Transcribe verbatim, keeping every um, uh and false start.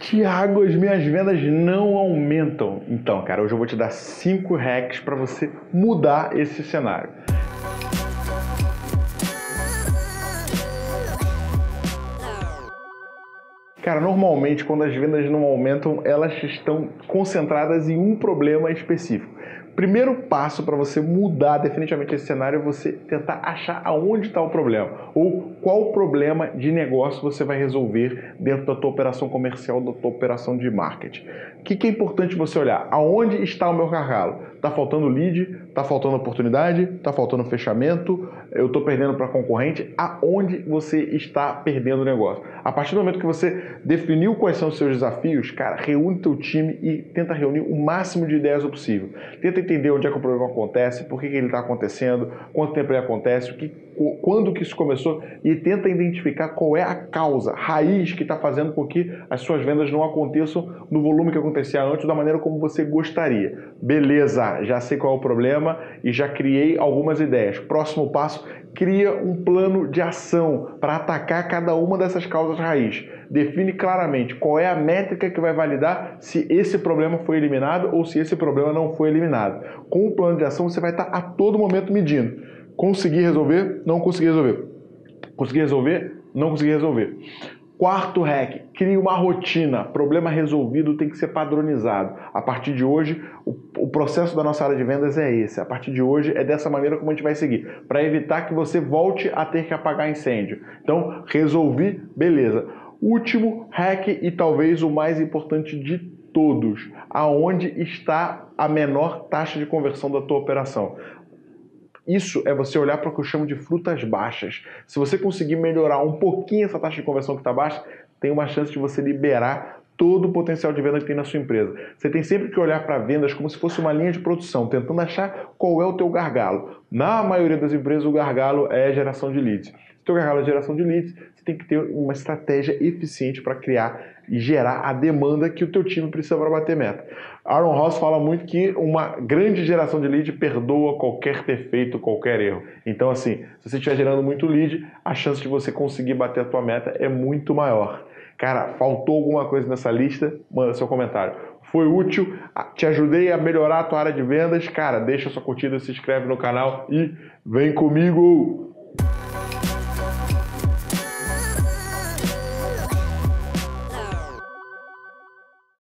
Tiago, as minhas vendas não aumentam. Então, cara, hoje eu vou te dar cinco hacks para você mudar esse cenário. Cara, normalmente quando as vendas não aumentam, elas estão concentradas em um problema específico. Primeiro passo para você mudar definitivamente esse cenário é você tentar achar aonde está o problema ou qual problema de negócio você vai resolver dentro da tua operação comercial, da tua operação de marketing. O que, que é importante você olhar? Aonde está o meu gargalo? Está faltando lead? Está faltando oportunidade? Está faltando fechamento? Eu estou perdendo para concorrente? Aonde você está perdendo o negócio? A partir do momento que você definiu quais são os seus desafios, cara, reúne teu time e tenta reunir o máximo de ideias possível. Tenta entender onde é que o problema acontece, por que, que ele está acontecendo, quanto tempo ele acontece, o que, quando que isso começou e tenta identificar qual é a causa, raiz que está fazendo com que as suas vendas não aconteçam no volume que acontecia antes, da maneira como você gostaria. Beleza, já sei qual é o problema e já criei algumas ideias. Próximo passo, cria um plano de ação para atacar cada uma dessas causas raiz. Define claramente qual é a métrica que vai validar se esse problema foi eliminado ou se esse problema não foi eliminado. Com o plano de ação você vai estar a todo momento medindo. Consegui resolver? Não consegui resolver. Consegui resolver? Não consegui resolver. Quarto hack, crie uma rotina. Problema resolvido tem que ser padronizado. A partir de hoje, o, o processo da nossa área de vendas é esse. A partir de hoje, é dessa maneira como a gente vai seguir, para evitar que você volte a ter que apagar incêndio. Então, resolvi, beleza. Último hack e talvez o mais importante de todos. Aonde está a menor taxa de conversão da tua operação? Isso é você olhar para o que eu chamo de frutas baixas. Se você conseguir melhorar um pouquinho essa taxa de conversão que está baixa, tem uma chance de você liberar todo o potencial de venda que tem na sua empresa. Você tem sempre que olhar para vendas como se fosse uma linha de produção, tentando achar qual é o teu gargalo. Na maioria das empresas, o gargalo é geração de leads. Se o teu gargalo é geração de leads, você tem que ter uma estratégia eficiente para criar e gerar a demanda que o teu time precisa para bater meta. Aaron Ross fala muito que uma grande geração de lead perdoa qualquer defeito, qualquer erro. Então, assim, se você estiver gerando muito lead, a chance de você conseguir bater a tua meta é muito maior. Cara, faltou alguma coisa nessa lista? Manda seu comentário. Foi útil? Te ajudei a melhorar a tua área de vendas? Cara, deixa sua curtida, se inscreve no canal e vem comigo!